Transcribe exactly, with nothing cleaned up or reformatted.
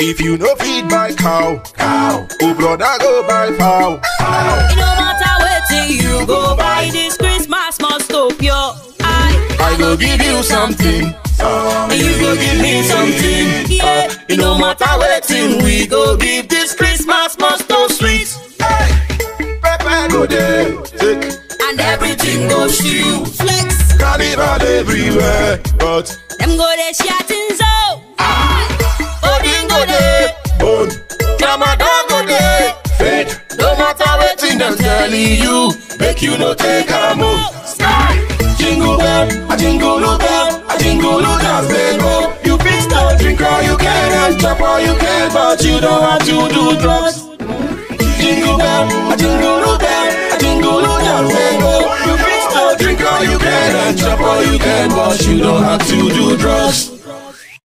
If you no feed by cow, cow, oh brother go buy fowl, fowl. It no matter what you go buy, this Christmas must stop your eye. I go give you something, and you go give me something. Yeah, uh, it no matter what we go give, this Christmas must go sweet. Hey, pepper go there, take, and everything goes to you. Flex, carnival everywhere, but them go there shouting so. Odin go there, bone, Ramadan go there. faith, no matter what them telling you, make you no take a move. Sky, jingle bell, a jingle bell, a jingle dance bell. You fix the drink all you can and chop all you can, but you don't have to do drugs. Jingle bell, a jingle bell, a jingle dance bell. You fix the drink all you can and chop all you can, but you don't have to do drugs.